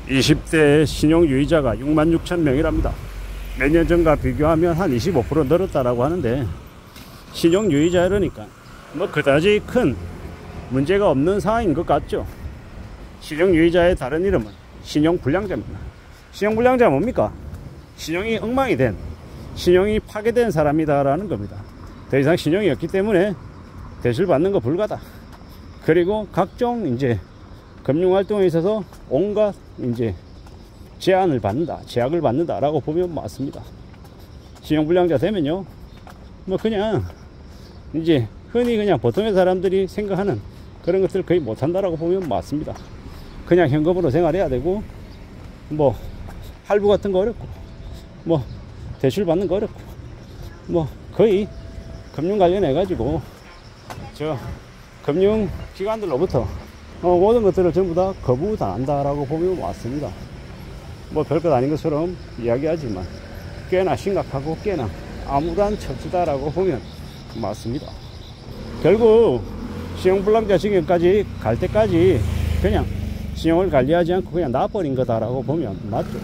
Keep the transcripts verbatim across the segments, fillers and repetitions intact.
이십 대 신용유의자가 육만 육천 명이랍니다. 몇 년 전과 비교하면 한 이십오 퍼센트 늘었다라고 하는데, 신용유의자 이러니까 뭐 그다지 큰 문제가 없는 상황인 것 같죠. 신용유의자의 다른 이름은 신용불량자입니다. 신용불량자가 뭡니까? 신용이 엉망이 된, 신용이 파괴된 사람이다라는 겁니다. 더 이상 신용이 없기 때문에 대출받는 거 불가다. 그리고 각종 이제 금융활동에 있어서 온갖 이제 제한을 받는다, 제약을 받는다라고 보면 맞습니다. 신용불량자 되면요, 뭐 그냥 이제 흔히 그냥 보통의 사람들이 생각하는 그런 것들을 거의 못한다라고 보면 맞습니다. 그냥 현금으로 생활해야 되고, 뭐 할부 같은 거 어렵고, 뭐 대출 받는 거 어렵고, 뭐 거의 금융 관련해 가지고 저 금융기관들로부터 어, 모든 것들을 전부 다 거부당한다라고 보면 맞습니다. 뭐 별것 아닌 것처럼 이야기하지만 꽤나 심각하고 꽤나 암울한 처지다라고 보면 맞습니다. 결국 신용불량자 지경까지 갈 때까지 그냥 신용을 관리하지 않고 그냥 놔버린 거다라고 보면 맞죠.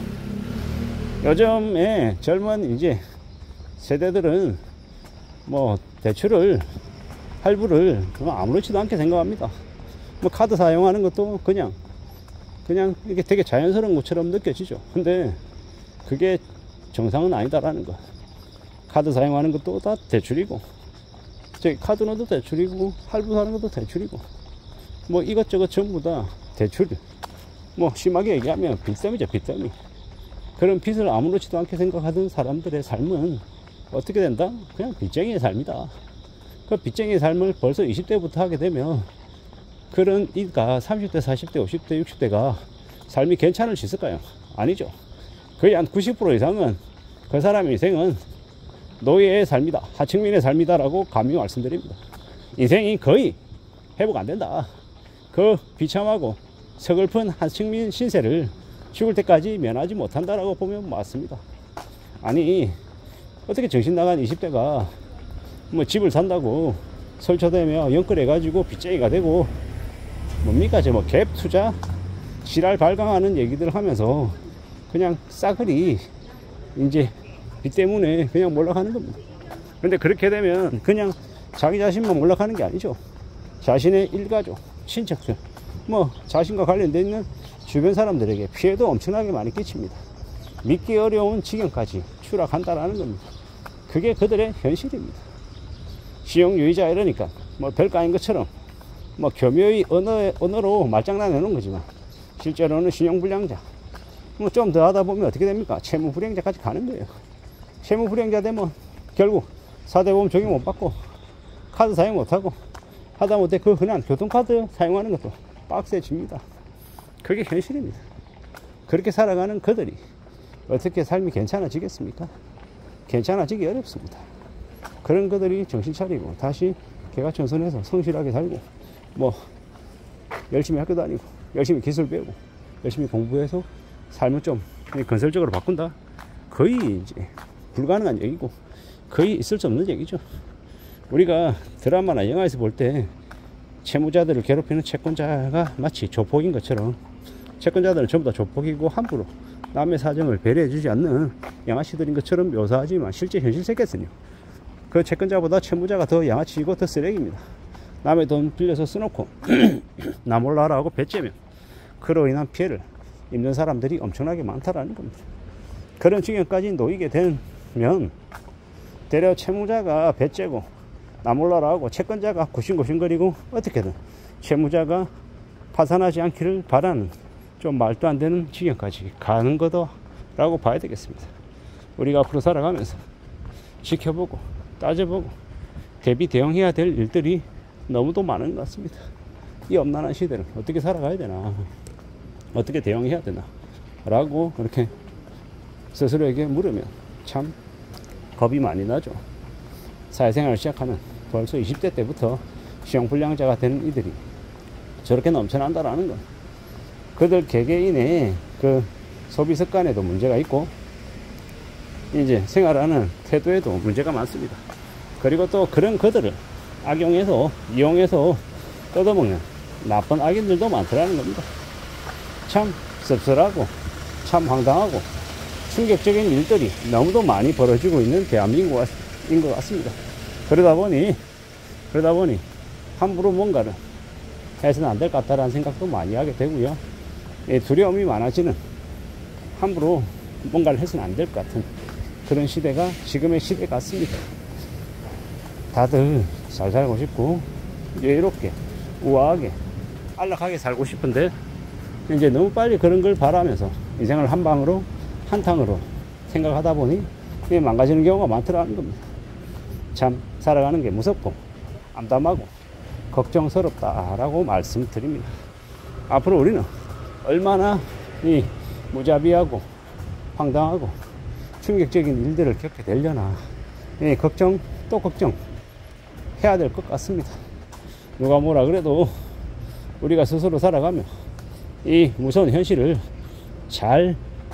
요즘에 젊은 이제 세대들은 뭐 대출을, 할부를 아무렇지도 않게 생각합니다. 뭐 카드 사용하는 것도 그냥 그냥 이게 되게 자연스러운 것처럼 느껴지죠. 근데 그게 정상은 아니다라는 거. 카드 사용하는 것도 다 대출이고, 저기 카드로도 대출이고, 할부 사는 것도 대출이고, 뭐 이것저것 전부 다 대출. 뭐 심하게 얘기하면 빚더미죠, 빚더미. 그런 빚을 아무렇지도 않게 생각하던 사람들의 삶은 어떻게 된다? 그냥 빚쟁이의 삶이다. 그 빚쟁이의 삶을 벌써 이십 대부터 하게 되면 그런 이가 삼십 대, 사십 대, 오십 대, 육십 대가 삶이 괜찮을 수 있을까요? 아니죠. 거의 한 구십 퍼센트 이상은 그 사람의 인생은 노예의 삶이다, 하층민의 삶이다 라고 감히 말씀드립니다. 인생이 거의 회복 안 된다. 그 비참하고 서글픈 하층민 신세를 죽을 때까지 면하지 못한다라고 보면 맞습니다. 아니 어떻게 정신 나간 이십 대가 뭐 집을 산다고 설쳐대며 연끌해가지고 빚쟁이가 되고, 뭡니까 저 뭐 갭 투자 지랄 발광하는 얘기들 하면서 그냥 싸그리 이제 빚 때문에 그냥 몰락하는 겁니다. 근데 그렇게 되면 그냥 자기 자신만 몰락하는 게 아니죠. 자신의 일가족, 친척들, 뭐 자신과 관련되어 있는 주변 사람들에게 피해도 엄청나게 많이 끼칩니다. 믿기 어려운 지경까지 추락한다라는 겁니다. 그게 그들의 현실입니다. 신용유의자 이러니까 뭐 별거 아닌 것처럼 뭐 교묘히 언어, 언어로 말장난 해놓은 거지만 실제로는 신용불량자. 뭐 좀 더 하다 보면 어떻게 됩니까? 채무불량자까지 가는 거예요. 채무불량자 되면 결국 사 대 보험 적용 못 받고, 카드 사용 못하고, 하다못해 그 흔한 교통카드 사용하는 것도 빡세집니다. 그게 현실입니다. 그렇게 살아가는 그들이 어떻게 삶이 괜찮아지겠습니까? 괜찮아지기 어렵습니다. 그런 그들이 정신 차리고 다시 개가천선해서 성실하게 살고, 뭐 열심히 학교 다니고 열심히 기술 배우고 열심히 공부해서 삶을 좀 건설적으로 바꾼다, 거의 이제 불가능한 얘기고 거의 있을 수 없는 얘기죠. 우리가 드라마나 영화에서 볼 때 채무자들을 괴롭히는 채권자가 마치 조폭인 것처럼, 채권자들은 전부 다 조폭이고 함부로 남의 사정을 배려해주지 않는 양아치들인 것처럼 묘사하지만 실제 현실 세계에서는요, 그 채권자보다 채무자가 더 양아치이고 더 쓰레기입니다. 남의 돈 빌려서 써놓고 나 몰라라 하고 배째면 그로 인한 피해를 입는 사람들이 엄청나게 많다라는 겁니다. 그런 지경까지 놓이게 되면 대려 채무자가 배째고 나 몰라라 하고 채권자가 고심고심거리고 어떻게든 채무자가 파산하지 않기를 바라는 좀 말도 안 되는 지경까지 가는 거다라고 봐야 되겠습니다. 우리가 앞으로 살아가면서 지켜보고 따져보고 대비 대응해야 될 일들이 너무도 많은 것 같습니다. 이 엄난한 시대를 어떻게 살아가야 되나, 어떻게 대응해야 되나 라고 그렇게 스스로에게 물으면 참 겁이 많이 나죠. 사회생활을 시작하면 벌써 이십 대 때부터 신용불량자가 되는 이들이 저렇게 넘쳐난다라는 건 그들 개개인의 그 소비 습관에도 문제가 있고 이제 생활하는 태도에도 문제가 많습니다. 그리고 또 그런 그들을 악용해서 이용해서 뜯어먹는 나쁜 악인들도 많더라는 겁니다. 참 씁쓸하고 참 황당하고 충격적인 일들이 너무도 많이 벌어지고 있는 대한민국인 것 같습니다. 그러다 보니 그러다 보니 함부로 뭔가를 해서는 안 될 것 같다라는 생각도 많이 하게 되고요. 두려움이 많아지는, 함부로 뭔가를 해서는 안 될 것 같은 그런 시대가 지금의 시대 같습니다. 다들 잘 살고 싶고 여유롭게 우아하게 안락하게 살고 싶은데 이제 너무 빨리 그런 걸 바라면서 인생을 한 방으로 한탕으로 생각하다 보니 망가지는 경우가 많더라는 겁니다. 참 살아가는 게 무섭고 암담하고 걱정스럽다라고 말씀드립니다. 앞으로 우리는 얼마나 이 무자비하고 황당하고 충격적인 일들을 겪게 되려나, 이 걱정 또 걱정 해야 될 것 같습니다. 누가 뭐라 그래도 우리가 스스로 살아가며 이 무서운 현실을 잘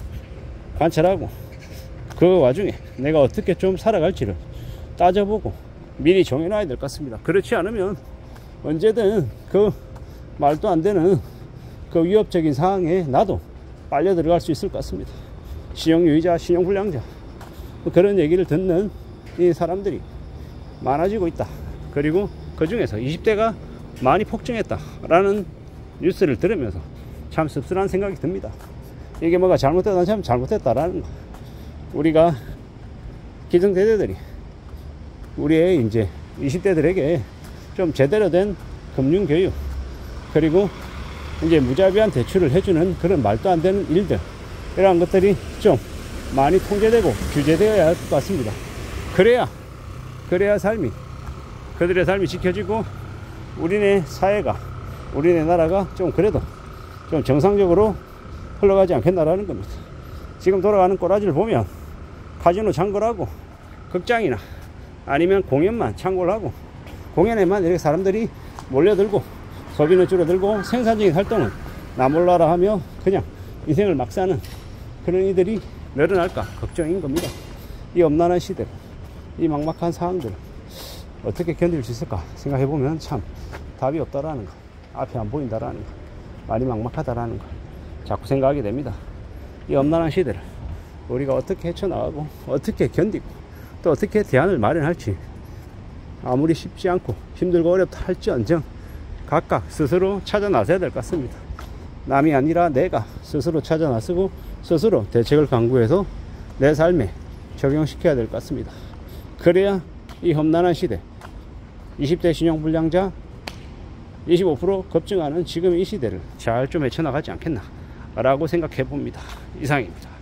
관찰하고 그 와중에 내가 어떻게 좀 살아갈지를 따져보고 미리 정해놔야 될 것 같습니다. 그렇지 않으면 언제든 그 말도 안 되는 그 위협적인 상황에 나도 빨려 들어갈 수 있을 것 같습니다. 신용유의자, 신용불량자 그런 얘기를 듣는 이 사람들이 많아지고 있다. 그리고 그 중에서 이십 대가 많이 폭증했다라는 뉴스를 들으면서 참 씁쓸한 생각이 듭니다. 이게 뭐가 잘못됐다 참 잘못됐다라는 거. 우리가 기성세대들이 우리의 이제 이십 대들에게 좀 제대로 된 금융교육, 그리고 이제 무자비한 대출을 해주는 그런 말도 안 되는 일들, 이러한 것들이 좀 많이 통제되고 규제되어야 할 것 같습니다. 그래야 그래야 삶이 그들의 삶이 지켜지고 우리네 사회가, 우리네 나라가 좀 그래도 좀 정상적으로 흘러가지 않겠나라는 겁니다. 지금 돌아가는 꼬라지를 보면 카지노 창궐하고 극장이나 아니면 공연만 창궐하고 공연에만 이렇게 사람들이 몰려들고 소비는 줄어들고 생산적인 활동은 나 몰라라 하며 그냥 인생을 막 사는 그런 이들이 늘어날까 걱정인 겁니다. 이 엄난한 시대, 이 막막한 상황들을 어떻게 견딜 수 있을까 생각해보면 참 답이 없다라는 거, 앞이 안 보인다라는 거, 많이 막막하다라는 거 자꾸 생각하게 됩니다. 이 엄난한 시대를 우리가 어떻게 헤쳐나가고 어떻게 견디고 또 어떻게 대안을 마련할지, 아무리 쉽지 않고 힘들고 어렵다 할지언정 각각 스스로 찾아 나서야 될 것 같습니다. 남이 아니라 내가 스스로 찾아 나서고 스스로 대책을 강구해서 내 삶에 적용시켜야 될 것 같습니다. 그래야 이 험난한 시대, 이십 대 신용불량자 이십오 퍼센트 급증하는 지금 이 시대를 잘 좀 헤쳐나가지 않겠나 라고 생각해 봅니다. 이상입니다.